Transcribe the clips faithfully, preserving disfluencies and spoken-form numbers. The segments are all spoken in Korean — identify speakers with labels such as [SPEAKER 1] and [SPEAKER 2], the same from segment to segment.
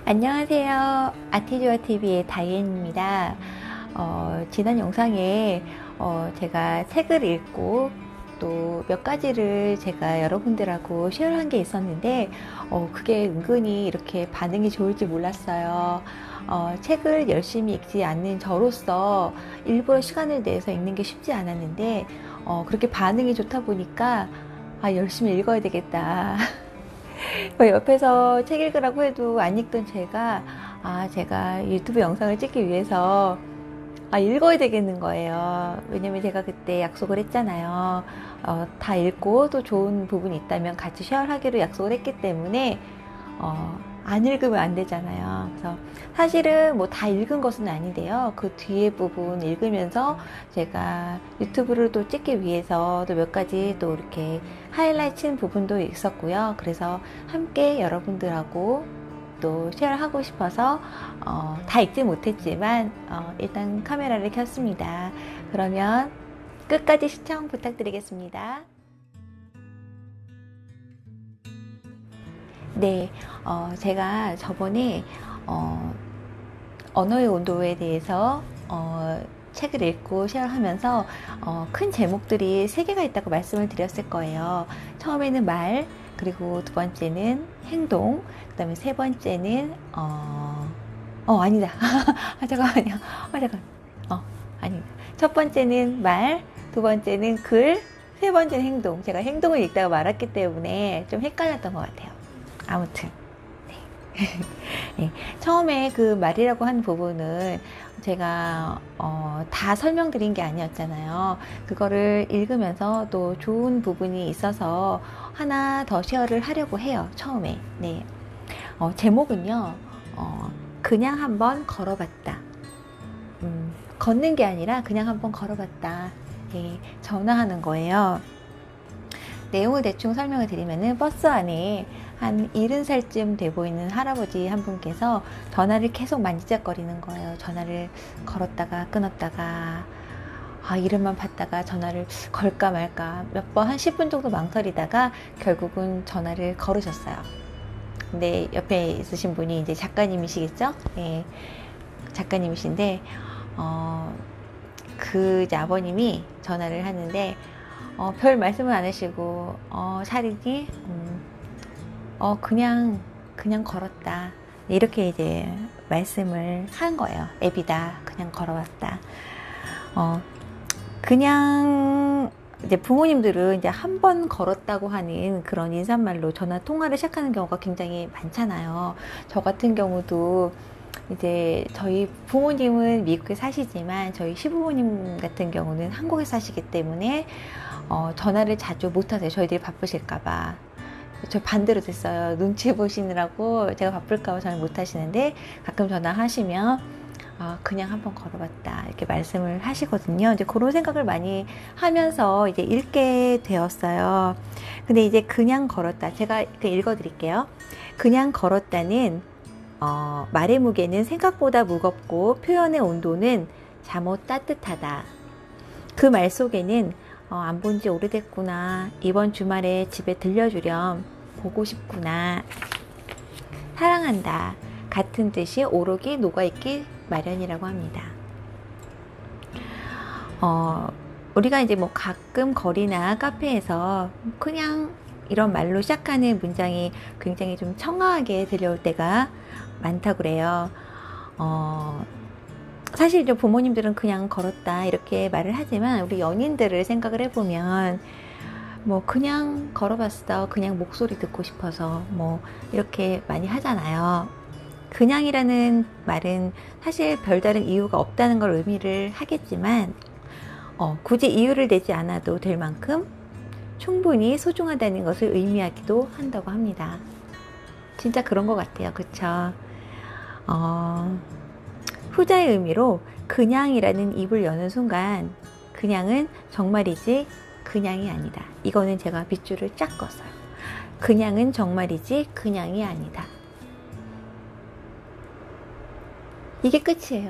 [SPEAKER 1] 안녕하세요. 아티주아티비의 다이앤입니다. 어, 지난 영상에 어, 제가 책을 읽고 또 몇 가지를 제가 여러분들하고 쉐어한 게 있었는데 어, 그게 은근히 이렇게 반응이 좋을지 몰랐어요. 어, 책을 열심히 읽지 않는 저로서 일부러 시간을 내서 읽는 게 쉽지 않았는데 어, 그렇게 반응이 좋다 보니까 아, 열심히 읽어야 되겠다. 옆에서 책 읽으라고 해도 안 읽던 제가 아 제가 유튜브 영상을 찍기 위해서 아 읽어야 되겠는 거예요. 왜냐면 제가 그때 약속을 했잖아요. 어, 다 읽고 또 좋은 부분이 있다면 같이 쉐어하기로 약속을 했기 때문에 어, 안 읽으면 안 되잖아요. 그래서 사실은 뭐 다 읽은 것은 아닌데요. 그 뒤에 부분 읽으면서 제가 유튜브를 또 찍기 위해서 또 몇 가지 또 이렇게 하이라이트 친 부분도 있었고요. 그래서 함께 여러분들하고 또 쉐어하고 싶어서 어, 다 읽지 못했지만 어, 일단 카메라를 켰습니다. 그러면 끝까지 시청 부탁드리겠습니다. 네, 어, 제가 저번에 어, 언어의 온도에 대해서 어, 책을 읽고 쉐어하면서 어, 큰 제목들이 세 개가 있다고 말씀을 드렸을 거예요. 처음에는 말, 그리고 두 번째는 행동, 그 다음에 세 번째는 어, 어 아니다. 아 잠깐만요. 아 잠깐. 어 아니다. 첫 번째는 말, 두 번째는 글, 세 번째는 행동. 제가 행동을 읽다가 말았기 때문에 좀 헷갈렸던 것 같아요. 아무튼 네. 네. 처음에 그 말이라고 한 부분은 제가 어, 다 설명드린 게 아니었잖아요. 그거를 읽으면서 또 좋은 부분이 있어서 하나 더 쉐어를 하려고 해요. 처음에. 네. 어, 제목은요. 어, 그냥 한번 걸어봤다. 음, 걷는 게 아니라 그냥 한번 걸어봤다. 네, 전화하는 거예요. 내용을 대충 설명을 드리면은 버스 안에 한 일흔 살쯤 돼 보이는 할아버지 한 분께서 전화를 계속 만지작거리는 거예요. 전화를 걸었다가 끊었다가 아, 이름만 봤다가 전화를 걸까 말까 몇 번 한 십 분 정도 망설이다가 결국은 전화를 걸으셨어요. 근데 옆에 있으신 분이 이제 작가님이시겠죠? 예, 작가님이신데 어, 그 이제 아버님이 전화를 하는데 어, 별 말씀을 안 하시고 어, 샤리니 음, 어 그냥 그냥 걸었다 이렇게 이제 말씀을 한 거예요. 애비다 그냥 걸어왔다. 어 그냥 이제 부모님들은 이제 한 번 걸었다고 하는 그런 인사말로 전화 통화를 시작하는 경우가 굉장히 많잖아요. 저 같은 경우도 이제 저희 부모님은 미국에 사시지만 저희 시부모님 같은 경우는 한국에 사시기 때문에 어, 전화를 자주 못 하세요. 저희들이 바쁘실까봐. 저 반대로 됐어요. 눈치 보시느라고 제가 바쁠까봐 전화 못 하시는데 가끔 전화하시면 아, 그냥 한번 걸어봤다 이렇게 말씀을 하시거든요. 이제 그런 생각을 많이 하면서 이제 읽게 되었어요. 근데 이제 그냥 걸었다. 제가 읽어드릴게요. 그냥 걸었다는 어, 말의 무게는 생각보다 무겁고 표현의 온도는 잠옷 따뜻하다. 그 말 속에는 어, 안 본 지 오래됐구나. 이번 주말에 집에 들려주렴. 보고 싶구나. 사랑한다. 같은 뜻이 오록이 녹아있기 마련이라고 합니다. 어, 우리가 이제 뭐 가끔 거리나 카페에서 그냥 이런 말로 시작하는 문장이 굉장히 좀 청아하게 들려올 때가 많다고 그래요. 어, 사실 이제 부모님들은 그냥 걸었다 이렇게 말을 하지만 우리 연인들을 생각을 해보면 뭐 그냥 걸어봤어, 그냥 목소리 듣고 싶어서 뭐 이렇게 많이 하잖아요. 그냥이라는 말은 사실 별다른 이유가 없다는 걸 의미를 하겠지만 어, 굳이 이유를 내지 않아도 될 만큼 충분히 소중하다는 것을 의미하기도 한다고 합니다. 진짜 그런 것 같아요. 그쵸? 어, 후자의 의미로 그냥이라는 입을 여는 순간 그냥은 정말이지 그냥이 아니다. 이거는 제가 빗줄을 쫙 껐어요. 그냥은 정말이지 그냥이 아니다. 이게 끝이에요.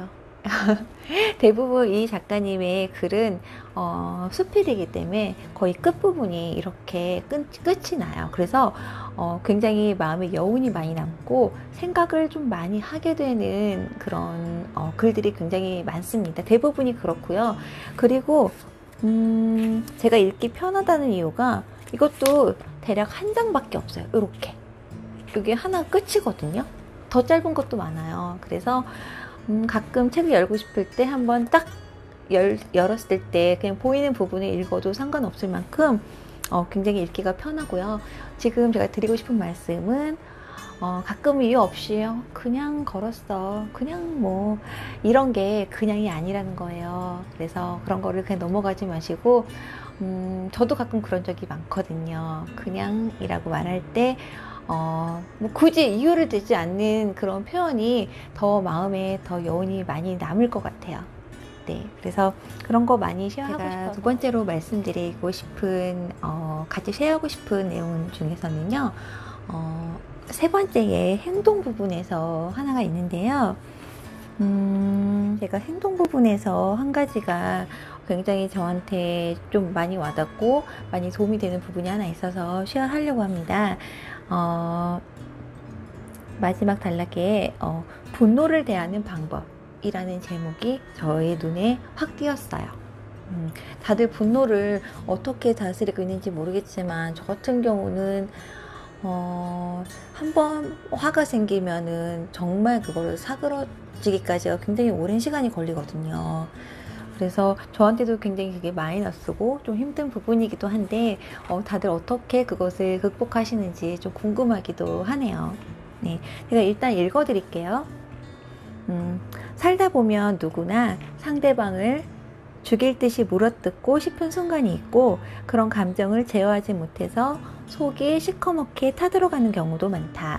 [SPEAKER 1] 대부분 이 작가님의 글은 어, 수필이기 때문에 거의 끝부분이 이렇게 끝, 끝이 나요. 그래서 어, 굉장히 마음에 여운이 많이 남고 생각을 좀 많이 하게 되는 그런 어, 글들이 굉장히 많습니다. 대부분이 그렇고요. 그리고 음, 제가 읽기 편하다는 이유가 이것도 대략 한 장밖에 없어요. 이렇게 이게 하나 끝이거든요. 더 짧은 것도 많아요. 그래서 음, 가끔 책을 열고 싶을 때 한번 딱 열, 열었을 때 그냥 보이는 부분을 읽어도 상관없을 만큼 어, 굉장히 읽기가 편하고요. 지금 제가 드리고 싶은 말씀은 어, 가끔 이유 없이 그냥 걸었어. 그냥 뭐 이런 게 그냥이 아니라는 거예요. 그래서 그런 거를 그냥 넘어가지 마시고 음, 저도 가끔 그런 적이 많거든요. 그냥이라고 말할 때 어, 뭐 굳이 이유를 대지 않는 그런 표현이 더 마음에 더 여운이 많이 남을 것 같아요. 네, 그래서 그런 거 많이 쉐어하고 싶어서 두 번째로 말씀드리고 싶은 어, 같이 쉐어하고 싶은 내용 중에서는요. 어, 세 번째의 행동 부분에서 하나가 있는데요. 음, 제가 행동 부분에서 한 가지가 굉장히 저한테 좀 많이 와닿고 많이 도움이 되는 부분이 하나 있어서 쉐어하려고 합니다. 어, 마지막 단락에 어, 분노를 대하는 방법이라는 제목이 저의 눈에 확 띄었어요. 음, 다들 분노를 어떻게 다스리고 있는지 모르겠지만 저 같은 경우는 어, 한번 화가 생기면은 정말 그거를 사그러지기까지가 굉장히 오랜 시간이 걸리거든요. 그래서 저한테도 굉장히 그게 마이너스고 좀 힘든 부분이기도 한데 어, 다들 어떻게 그것을 극복하시는지 좀 궁금하기도 하네요. 네, 제가 일단 읽어드릴게요. 음, 살다 보면 누구나 상대방을 죽일 듯이 물어뜯고 싶은 순간이 있고 그런 감정을 제어하지 못해서 속이 시커멓게 타들어가는 경우도 많다.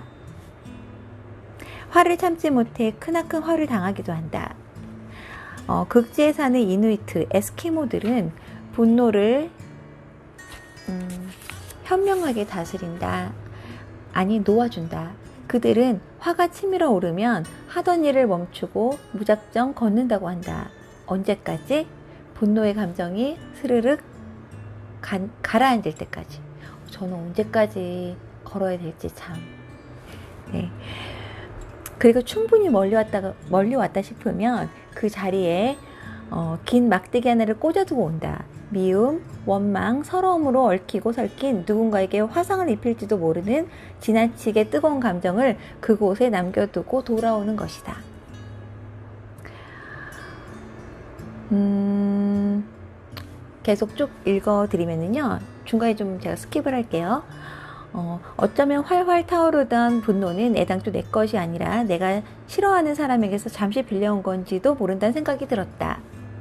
[SPEAKER 1] 화를 참지 못해 크나큰 화를 당하기도 한다. 어, 극지에 사는 이누이트, 에스키모들은 분노를 음, 현명하게 다스린다. 아니 놓아준다. 그들은 화가 치밀어 오르면 하던 일을 멈추고 무작정 걷는다고 한다. 언제까지? 분노의 감정이 스르륵 가, 가라앉을 때까지. 저는 언제까지 걸어야 될지 참. 네. 그리고 충분히 멀리 왔다가 멀리 왔다 싶으면 그 자리에 어, 긴 막대기 하나를 꽂아두고 온다. 미움, 원망, 서러움으로 얽히고 설킨 누군가에게 화상을 입힐지도 모르는 지나치게 뜨거운 감정을 그곳에 남겨두고 돌아오는 것이다. 음, 계속 쭉 읽어드리면은요. 중간에 좀 제가 스킵을 할게요. 어, 어쩌면 활활 타오르던 분노는 애당초 내 것이 아니라 내가 싫어하는 사람에게서 잠시 빌려온 건지도 모른다는 생각이 들었다.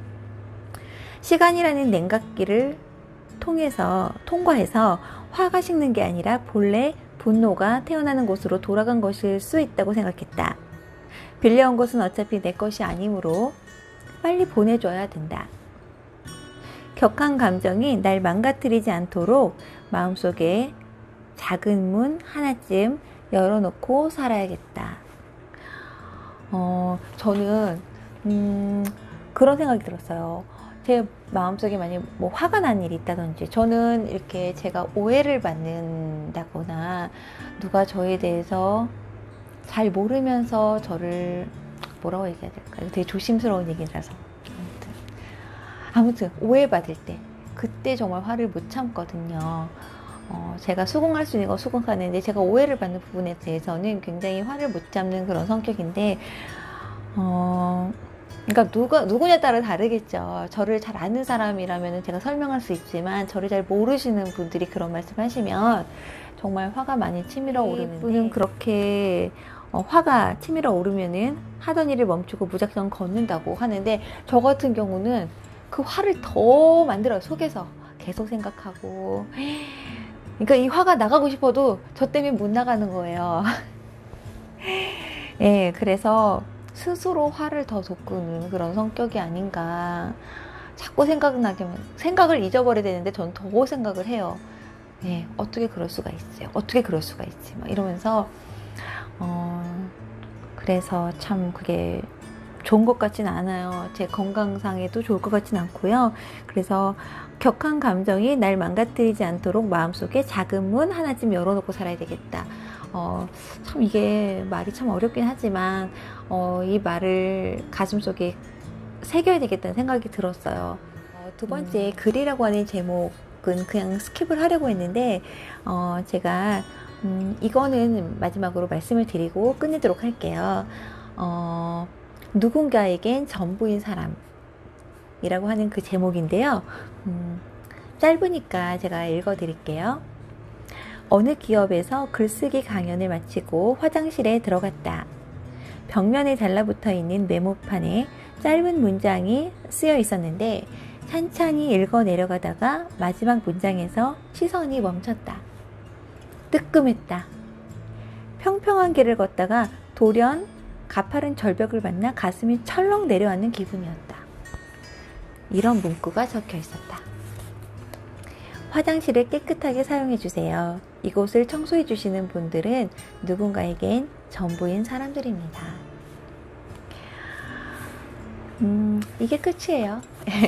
[SPEAKER 1] 시간이라는 냉각기를 통해서 통과해서 화가 식는 게 아니라 본래 분노가 태어나는 곳으로 돌아간 것일 수 있다고 생각했다. 빌려온 것은 어차피 내 것이 아니므로 빨리 보내줘야 된다. 격한 감정이 날 망가뜨리지 않도록 마음속에 작은 문 하나쯤 열어놓고 살아야겠다. 어, 저는 음, 그런 생각이 들었어요. 제 마음속에 만약 뭐 화가 난 일이 있다든지 저는 이렇게 제가 오해를 받는다거나 누가 저에 대해서 잘 모르면서 저를 뭐라고 얘기해야 될까요? 되게 조심스러운 얘기라서 아무튼, 아무튼 오해받을 때 그때 정말 화를 못 참거든요. 어, 제가 수긍할 수 있는 거 수긍하는데 제가 오해를 받는 부분에 대해서는 굉장히 화를 못 잡는 그런 성격인데 어, 그러니까 누가, 누구냐에 따라 다르겠죠. 저를 잘 아는 사람이라면 제가 설명할 수 있지만 저를 잘 모르시는 분들이 그런 말씀 하시면 정말 화가 많이 치밀어 오르는데 분은 그렇게 어, 화가 치밀어 오르면은 하던 일을 멈추고 무작정 걷는다고 하는데 저 같은 경우는 그 화를 더 만들어요. 속에서 계속 생각하고 그러니까 이 화가 나가고 싶어도 저 때문에 못 나가는 거예요. 예, 네, 그래서 스스로 화를 더 돋구는 그런 성격이 아닌가. 자꾸 생각나게, 생각을 잊어버려야 되는데 전 더 생각을 해요. 예, 어떻게 그럴 수가 있어요? 어떻게 그럴 수가 있지? 막 이러면서, 어, 그래서 참 그게 좋은 것 같진 않아요. 제 건강상에도 좋을 것 같진 않고요. 그래서 격한 감정이 날 망가뜨리지 않도록 마음속에 작은 문 하나쯤 열어놓고 살아야 되겠다. 어, 참 이게 말이 참 어렵긴 하지만 어, 이 말을 가슴속에 새겨야 되겠다는 생각이 들었어요. 어, 두 번째, 음. 글이라고 하는 제목은 그냥 스킵을 하려고 했는데 어, 제가 음, 이거는 마지막으로 말씀을 드리고 끝내도록 할게요. 어, 누군가에겐 전부인 사람이라고 하는 그 제목인데요. 음, 짧으니까 제가 읽어 드릴게요. 어느 기업에서 글쓰기 강연을 마치고 화장실에 들어갔다. 벽면에 달라붙어 있는 메모판에 짧은 문장이 쓰여 있었는데 찬찬히 읽어 내려가다가 마지막 문장에서 시선이 멈췄다. 뜨끔했다. 평평한 길을 걷다가 돌연 가파른 절벽을 만나 가슴이 철렁 내려앉는 기분이었다. 이런 문구가 적혀 있었다. 화장실을 깨끗하게 사용해 주세요. 이곳을 청소해 주시는 분들은 누군가에겐 전부인 사람들입니다. 음, 이게 끝이에요.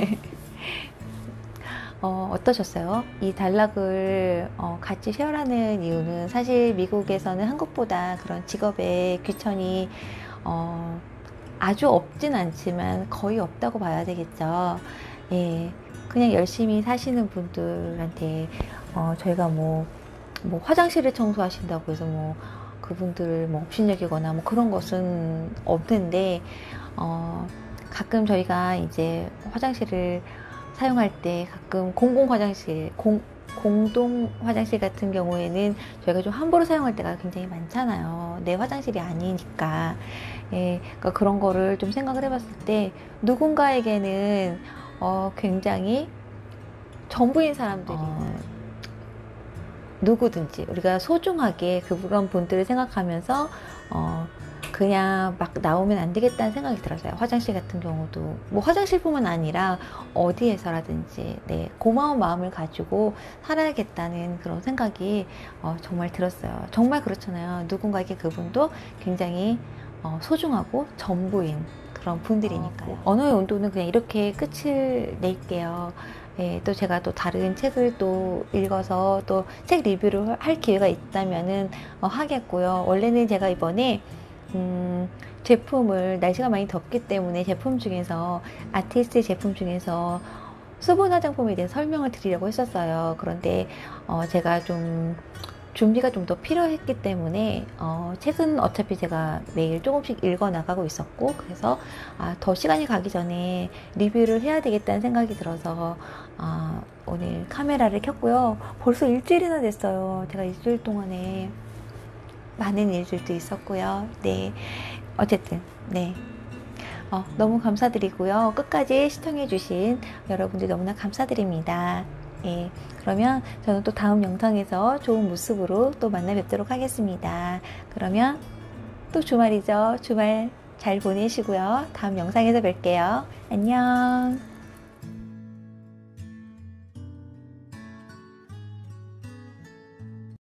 [SPEAKER 1] 어, 어떠셨어요? 이 단락을 어, 같이 쉐어하는 이유는 사실 미국에서는 한국보다 그런 직업의 귀천이 어, 아주 없진 않지만 거의 없다고 봐야 되겠죠. 예, 그냥 열심히 사시는 분들한테 어, 저희가 뭐, 뭐 화장실을 청소하신다고 해서 뭐 그분들을 뭐 업신여기거나 뭐 그런 것은 없는데 어, 가끔 저희가 이제 화장실을 사용할 때 가끔 공공 화장실, 공, 공동 화장실 같은 경우에는 저희가 좀 함부로 사용할 때가 굉장히 많잖아요. 내 화장실이 아니니까. 예, 그러니까 그런 거를 좀 생각을 해봤을 때 누군가에게는 어, 굉장히 전부인 사람들이 어, 누구든지 우리가 소중하게 그런 분들을 생각하면서 어, 그냥 막 나오면 안 되겠다는 생각이 들었어요. 화장실 같은 경우도 뭐 화장실뿐만 아니라 어디에서라든지 네, 고마운 마음을 가지고 살아야겠다는 그런 생각이 어, 정말 들었어요. 정말 그렇잖아요. 누군가에게 그분도 굉장히 어, 소중하고 전부인 그런 분들이니까요. 어, 언어의 온도는 그냥 이렇게 끝을 낼게요. 예, 또 제가 또 다른 책을 또 읽어서 또 책 리뷰를 할 기회가 있다면은 어, 하겠고요. 원래는 제가 이번에 음, 제품을 날씨가 많이 덥기 때문에 제품 중에서 아티스트 제품 중에서 수분 화장품에 대한 설명을 드리려고 했었어요. 그런데 어, 제가 좀 준비가 좀 더 필요했기 때문에 어, 책은 어차피 제가 매일 조금씩 읽어 나가고 있었고 그래서 아, 더 시간이 가기 전에 리뷰를 해야 되겠다는 생각이 들어서 아, 오늘 카메라를 켰고요. 벌써 일주일이나 됐어요. 제가 일주일 동안에 많은 일들도 있었고요. 네, 어쨌든 네, 어, 너무 감사드리고요. 끝까지 시청해주신 여러분들 너무나 감사드립니다. 예, 그러면 저는 또 다음 영상에서 좋은 모습으로 또 만나 뵙도록 하겠습니다. 그러면 또 주말이죠. 주말 잘 보내시고요. 다음 영상에서 뵐게요. 안녕.